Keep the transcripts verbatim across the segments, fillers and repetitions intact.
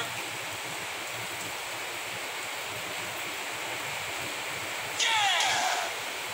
footwork. Yeah!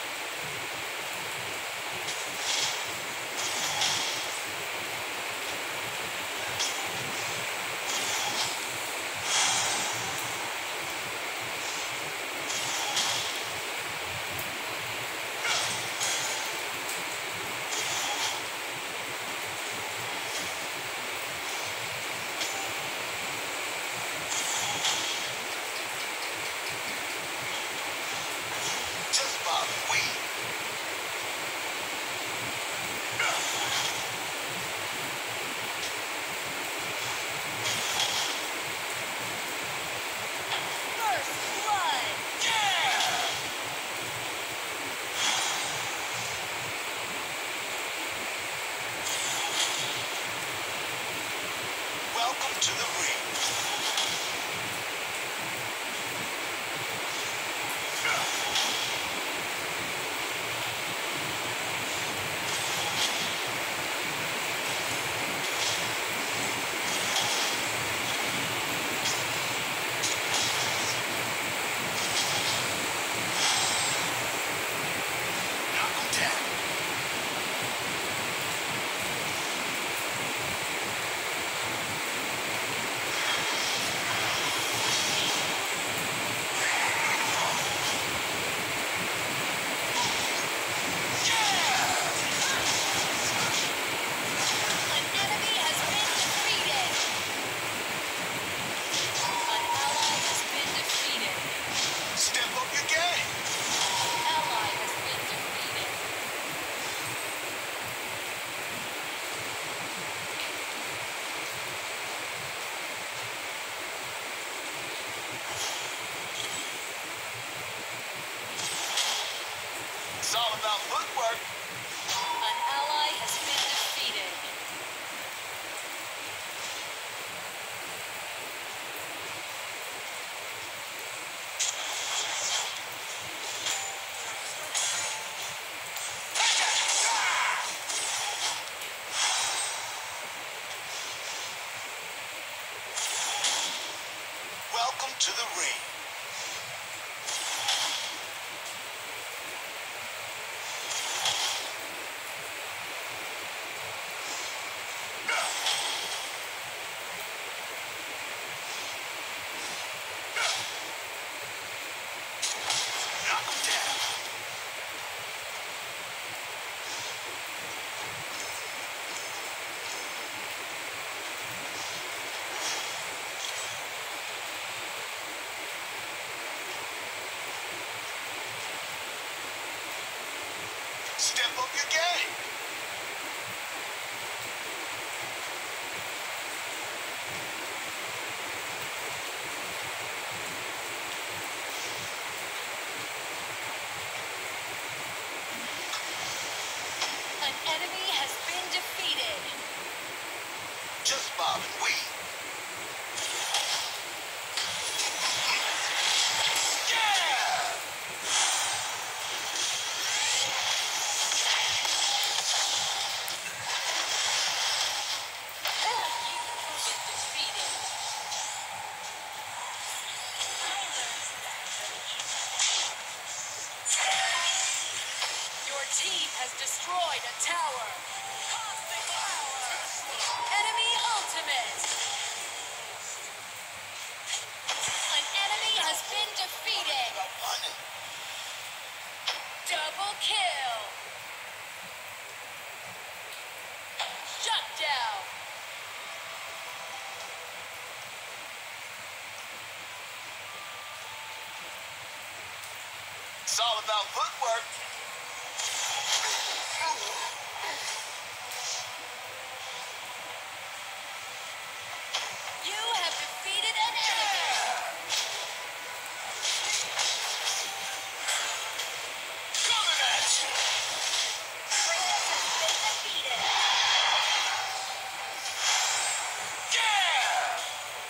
Just Bob and Weave. First blood. Yeah! Welcome to the ring. Knock 'em down. An enemy has been defeated. An ally has been defeated. Step up your game. Ally has been defeated. It's all about footwork. An ally has been defeated. Welcome to the ring. Knock 'em down. Step up your game. An enemy has been defeated. Just Bob and Weave. Yeah! Been defeated. Your team has destroyed a tower. Cosmic power. Enemy ultimate. An enemy has been defeated. About punting. Double kill. Shut down. It's all about footwork. You have defeated an enemy. Coming at you. Princess has been defeated. Yeah!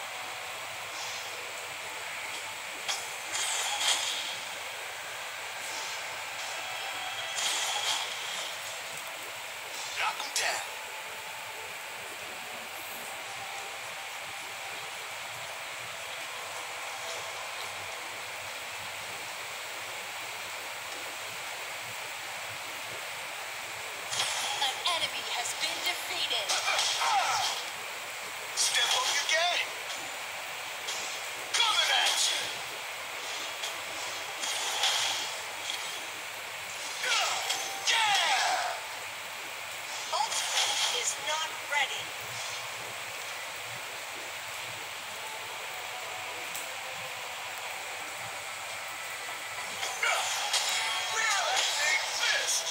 Knock 'em down. ready. Realizing fist.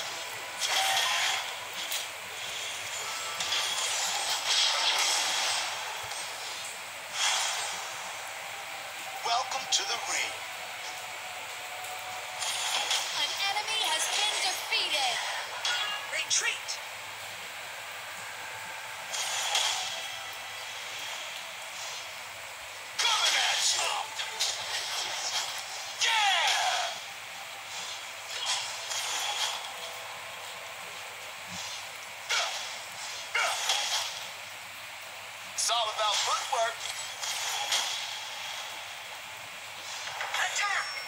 Welcome to the ring. An enemy has been defeated. Retreat. Coming at you. Yeah! It's all about footwork. Attack.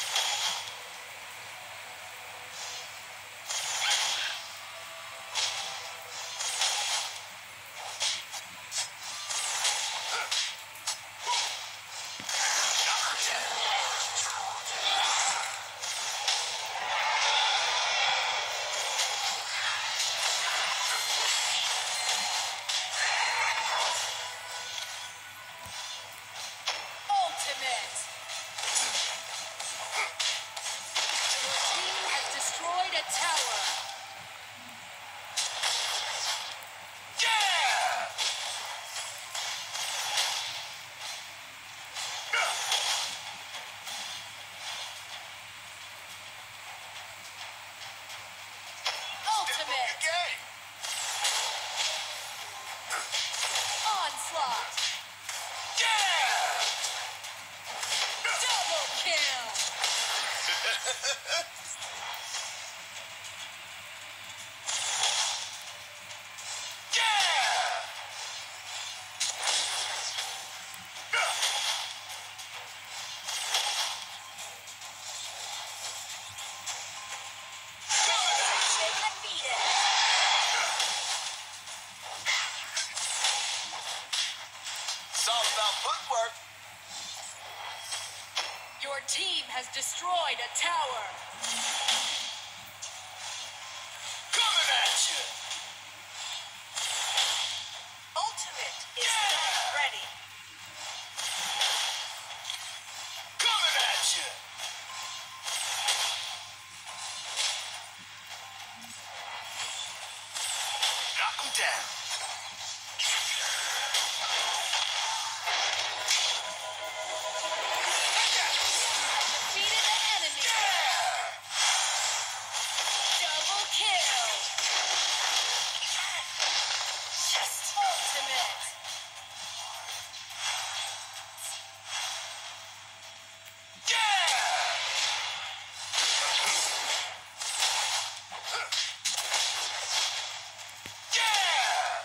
Ultimate. Your team has destroyed a tower. Yeah! Ultimate. Game. Onslaught. Yeah! Double kill. Yeah! Defeated. It's all about footwork. Your team has destroyed a tower. Coming at you. Ultimate is Yeah. not ready. Coming at you. Knock him down. Defeated an enemy. Yeah! Double kill. Ultimate. Yeah! Yeah!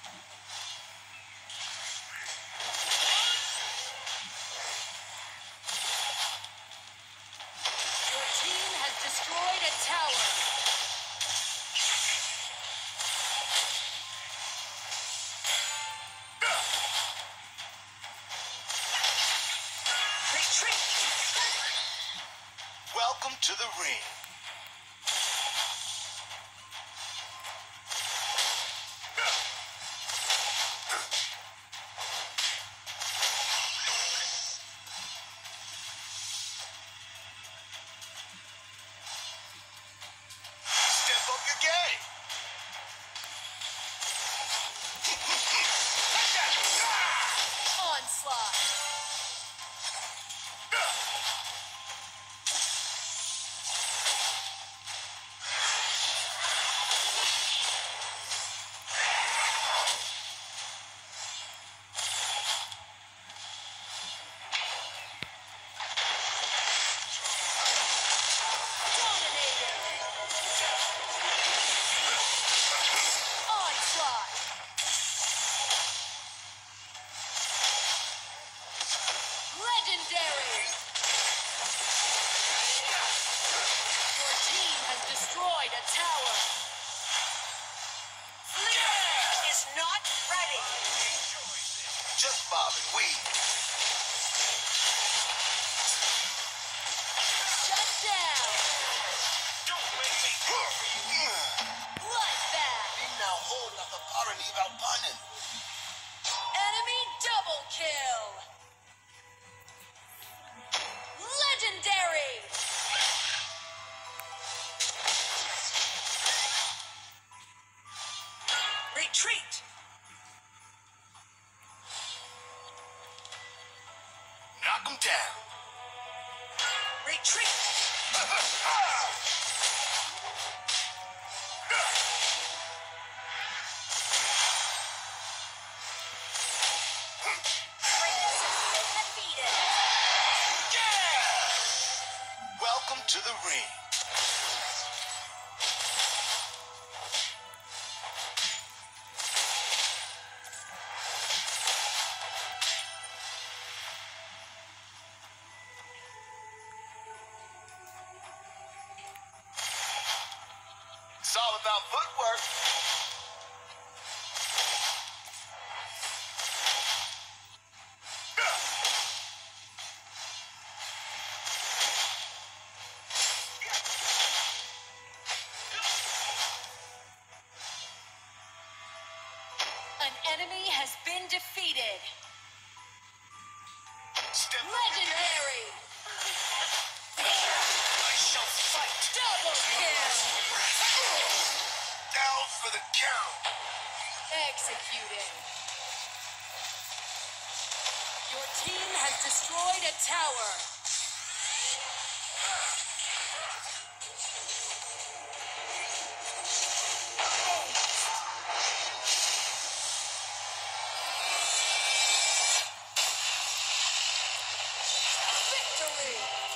Your team has destroyed a tower. Retreat. Welcome to the ring. Step up your game. Onslaught. down. Retreat. Yeah! Welcome to the ring. It's all about footwork. An enemy has been defeated. Step Legendary. I shall fight. Double kill. Down for the count. Executed. Your team has destroyed a tower. Victory.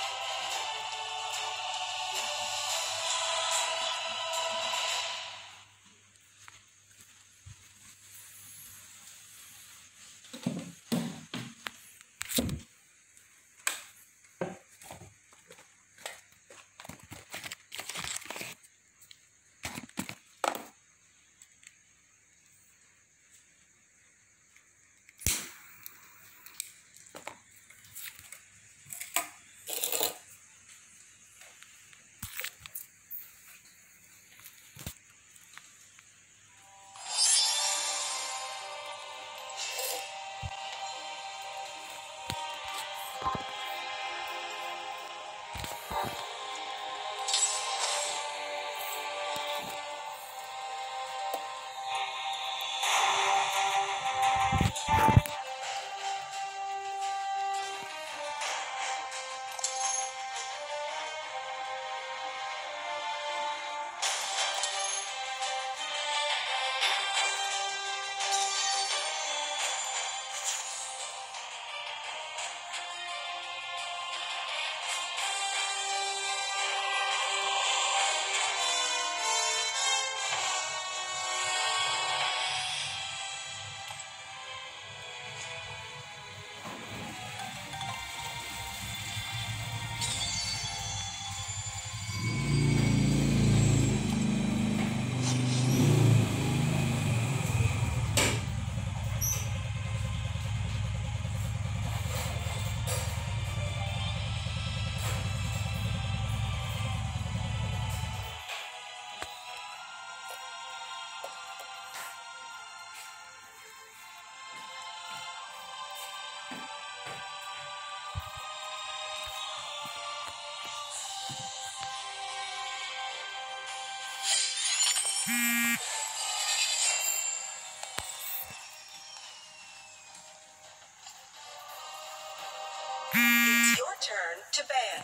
It's your turn to ban.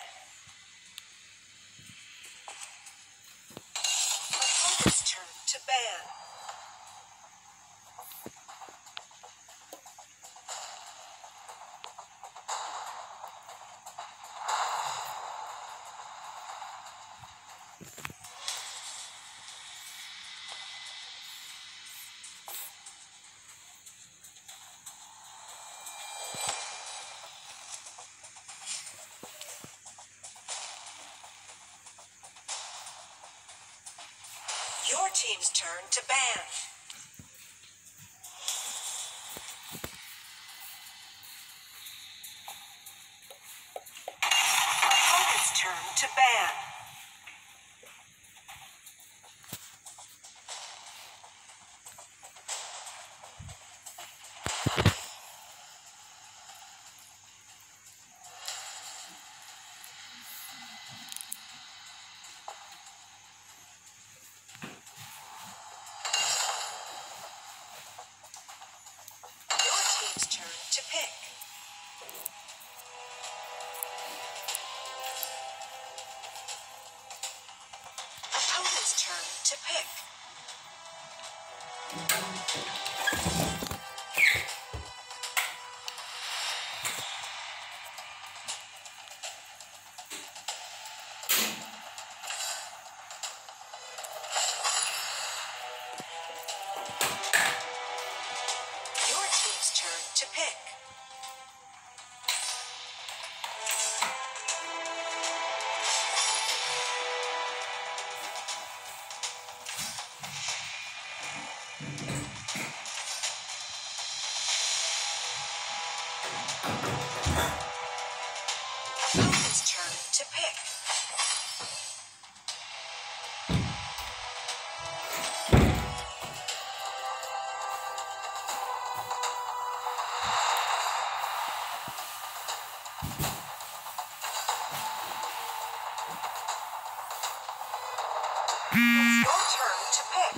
Opponent's turn to ban. Your team's turn to ban. Opponent's turn to ban. Your team's turn to pick. opponent's turn to pick. Your team's turn to pick. Opponent's turn to pick. It's your turn to pick.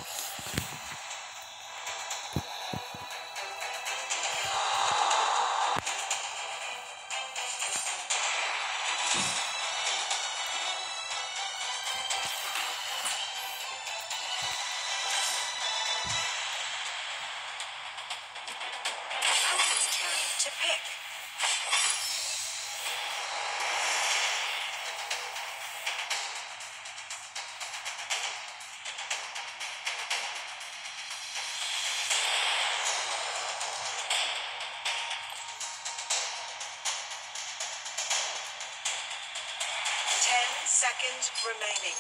Opponent's turn to pick. Ten seconds remaining.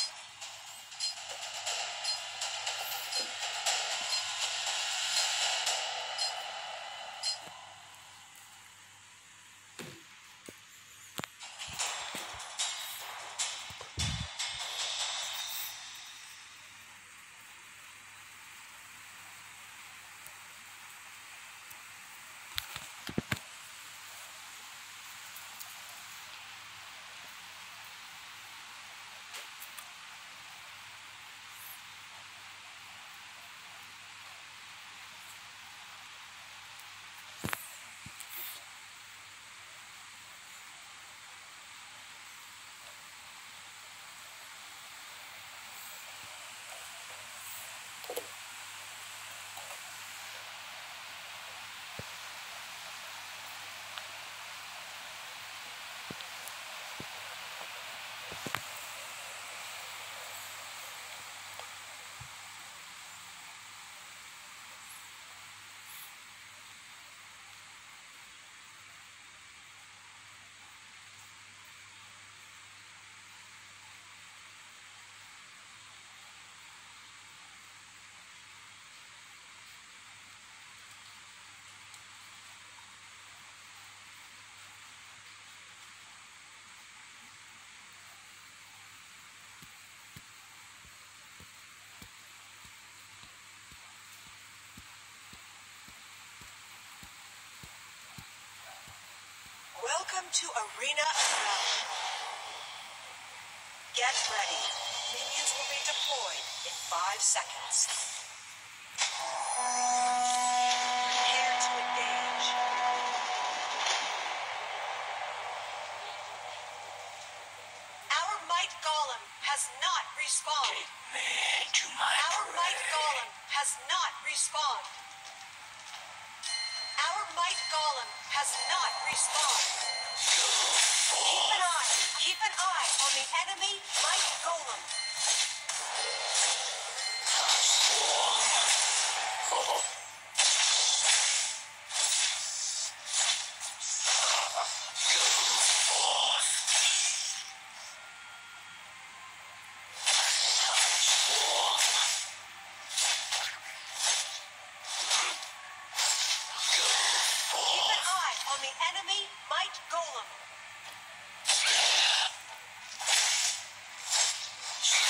Welcome to Arena of Valor. Get ready. Minions will be deployed in five seconds. Prepare to engage. Our Might Golem has not respawned. Our Might Golem has not respawned. Our Might Golem has not respawned. Keep an eye. Keep an eye on the enemy Might Golem. Keep an eye on the enemy Might Golem.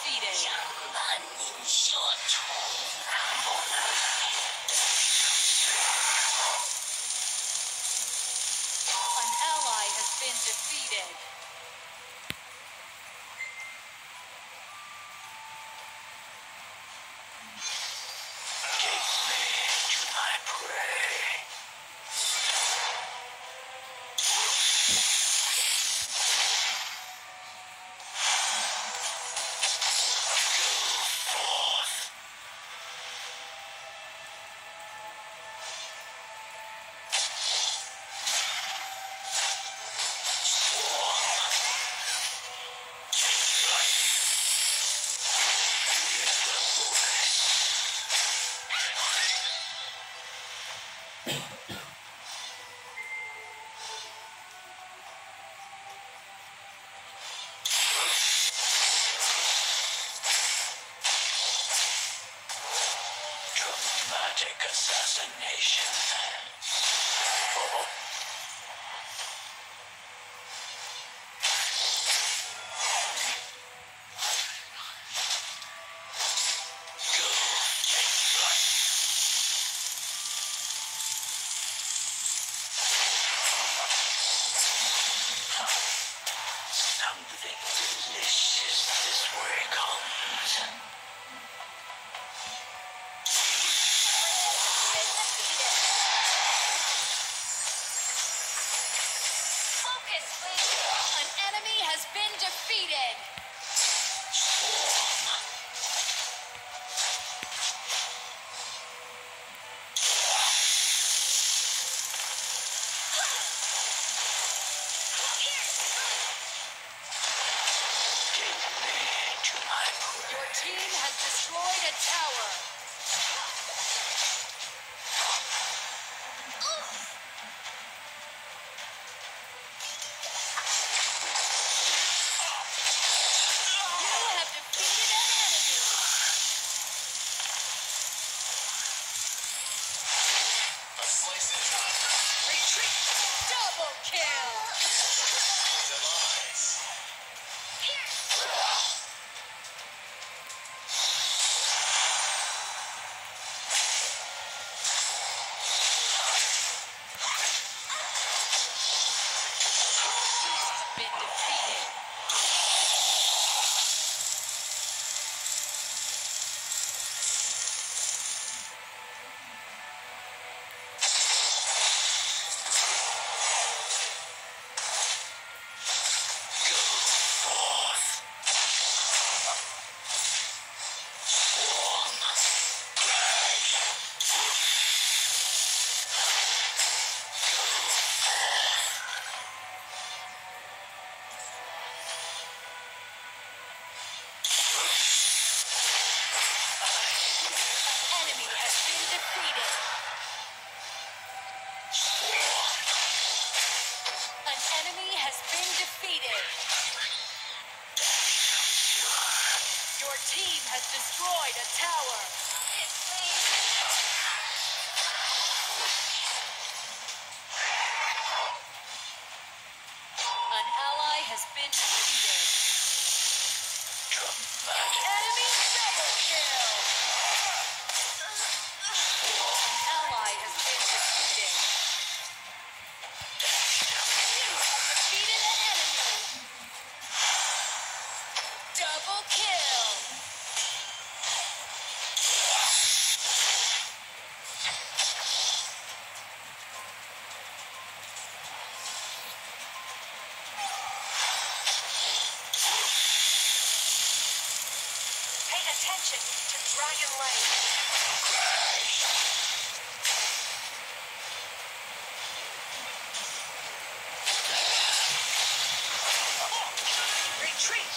defeated. An ally has been defeated. Take me to my prey. Dramatic assassination. Something delicious this way comes. Focus, please. An enemy has been defeated. Take me to my prey. Your team has destroyed a tower. You have defeated an enemy. A slice of time. Retreat. Double kill. Demise. Been defeated. Enemy has been defeated. An enemy has been defeated. Your team has destroyed a tower. An ally has been defeated. Dramatic. Enemy double kill. An ally has been defeated. You have defeated an enemy. Double kill. Pay attention to Dragon Lane. Retreat.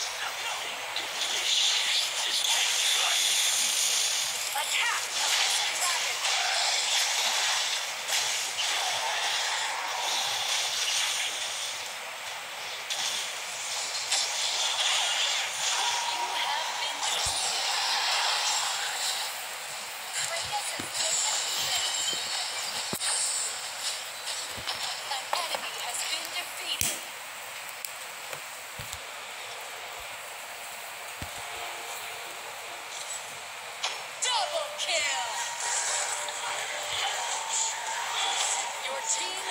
Attack the missing dragon. You have been defeated. Kratos has been defeated. An enemy has been defeated.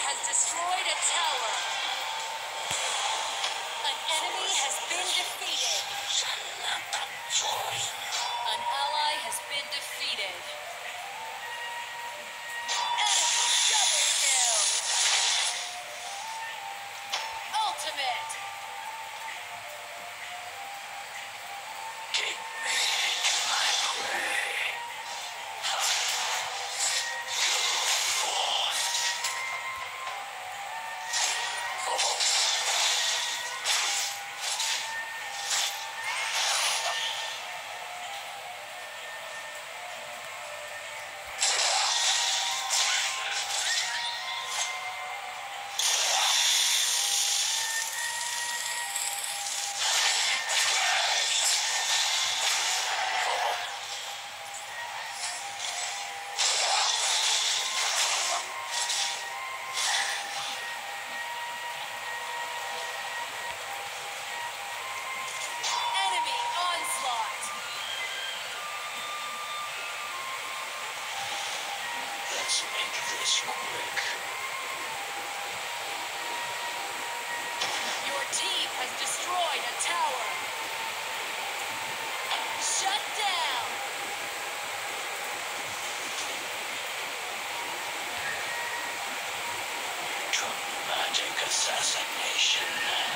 has destroyed a tower. An enemy has been defeated. An ally has been defeated. Enemy double kill. Ultimate. Take me to my prey. Enemy onslaught. Let's make this quick. Your team has destroyed a tower. Shut down. Dramatic assassination.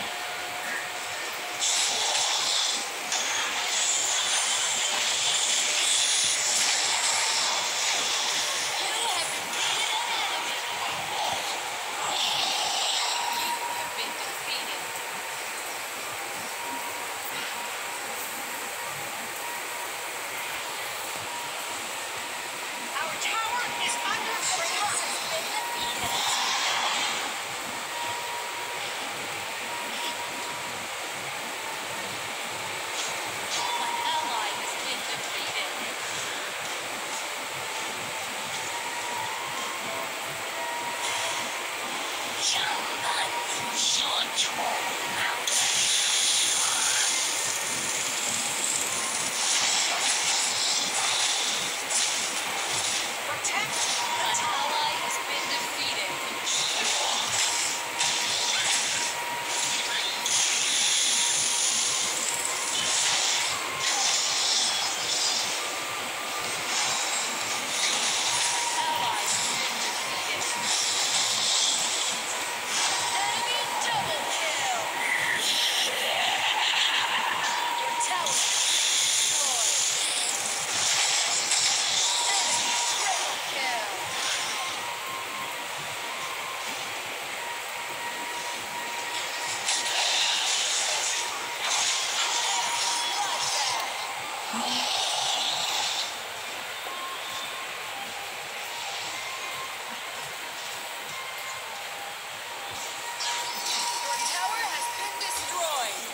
You have defeated an enemy. You have been defeated. Our tower is under attack. Been defeated. An ally has been defeated. Someone shot Protect the An tower. ally has been defeated. Ally has been defeated. Enemy double kill. Your tower is destroyed. Enemy triple kill. Bloodbath. Your tower has been destroyed.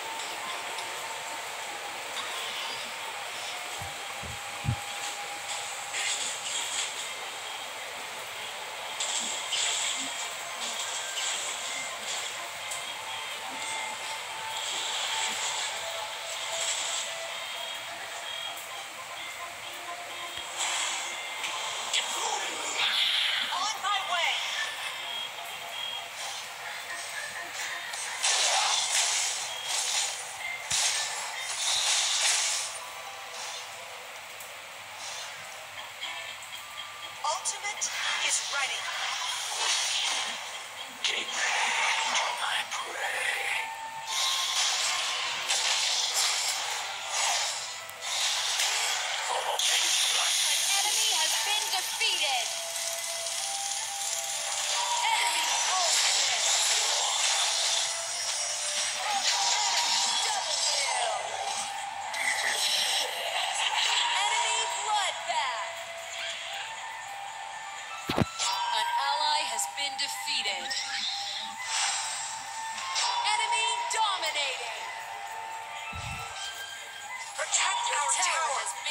On my way. Ultimate is ready. Take me to my prey. An enemy has been defeated. Enemy ultimate. Enemy double kill. Enemy bloodbath. An ally has been defeated. Enemy dominating. Protect Your our tower tower. has